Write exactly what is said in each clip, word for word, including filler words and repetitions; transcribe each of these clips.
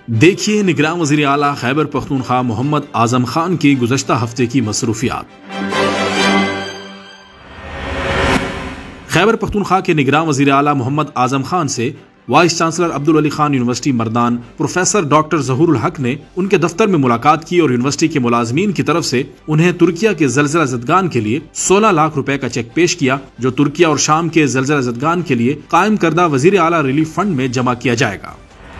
دیکھیے نگراں وزیر اعلیٰ خیبر پختونخوا محمد اعظم خان کی گزشتہ ہفتے کی مصروفیات۔ خیبر پختونخوا کے نگراں وزیر اعلیٰ محمد اعظم خان سے vice chancellor Abdul Ali Khan university Mardan professor doctor Zahoor ul Haq نے ان کے دفتر میں ملاقات کی اور یونیورسٹی کے ملازمین کی طرف سے انہیں ترکیہ کے زلزلہ زدگان کے لیے سولہ لاکھ روپے کا چیک پیش کیا، جو ترکیہ اور شام کے زلزلہ زدگان کے لیے قائم کردہ وزیر اعلیٰ ریلیف فنڈ میں جمع کیا جائے گا۔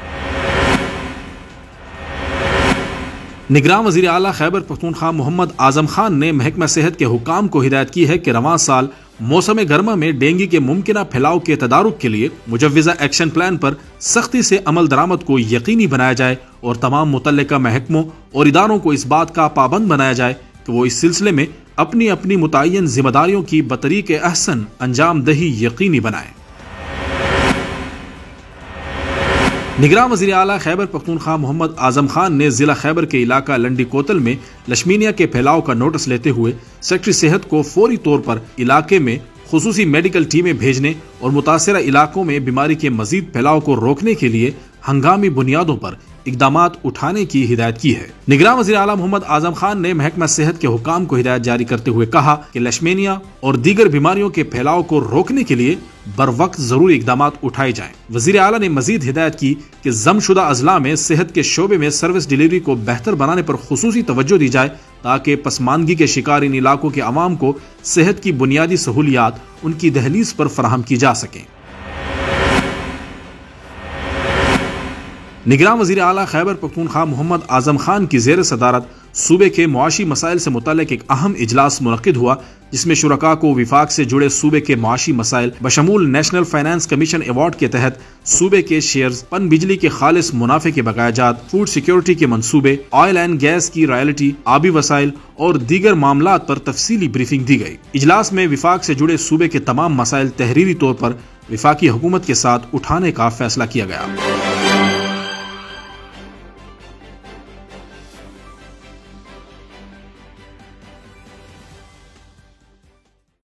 نگراں وزیر اعلیٰ خیبر پختونخوا محمد اعظم خان نے محکمہ صحت کے حکام کو ہدایت کی ہے کہ رواں سال موسم گرما میں ڈینگی کے ممکنہ پھیلاؤ کے تدارک کے لیے مجوزہ ایکشن پلان پر سختی سے عمل درآمد کو یقینی بنایا جائے اور تمام متعلقہ محکموں اور اداروں کو اس بات کا پابند بنایا جائے کہ وہ اس سلسلے میں اپنی اپنی متعین ذمہ داریوں کی بطریق احسن انجام دہی یقینی بنائیں۔ نگراں وزیر اعلیٰ خیبر پختونخوا محمد اعظم خان نے ضلع خیبر کے علاقہ لنڈی کوتل میں لشمینیا کے پھیلاؤ کا نوٹس لیتے ہوئے سیکٹری صحت کو فوری طور پر علاقے میں خصوصی میڈیکل ٹیمیں بھیجنے اور متاثرہ علاقوں میں بیماری کے مزید پھیلاؤ کو روکنے کے لیے ہنگامی بنیادوں پر اقدامات اٹھانے کی ہدایت کی ہے۔ نگراں وزیر اعلیٰ محمد اعظم خان نے محکمہ صحت کے حکام کو ہدایت جاری کرتے ہوئے کہا کہ لشمینیا اور دیگر بیماریوں کے پھیلاؤ کو روکنے کے لیے بر وقت ضروری اقدامات اٹھائے جائیں۔ وزیر اعلیٰ نے مزید ہدایت کی کہ ضم شدہ اضلاع میں صحت کے شعبے میں سروس ڈیلیوری کو بہتر بنانے پر خصوصی توجہ دی جائے تاکہ پسماندگی کے شکار ان علاقوں کے عوام کو صحت کی بنیادی سہولیات ان کی دہلیز پر فراہم کی جا سکیں۔ نگراں وزیر اعلیٰ خیبر پختونخوا محمد اعظم خان کی زیر صدارت صوبے کے معاشی مسائل سے متعلق ایک اہم اجلاس منعقد ہوا، جس میں شرکاء کو وفاق سے جڑے صوبے کے معاشی مسائل بشمول نیشنل فائنانس کمیشن ایوارڈ کے تحت صوبے کے شیئرز، پن بجلی کے خالص منافع کے بقایا جات، فوڈ سیکیورٹی کے منصوبے، آئل اینڈ گیس کی رائلٹی، آبی وسائل اور دیگر معاملات پر تفصیلی بریفنگ دی گئی۔ اجلاس میں وفاق سے جڑے صوبے کے تمام مسائل تحریری طور پر وفاقی حکومت کے ساتھ اٹھانے کا فیصلہ کیا گیا۔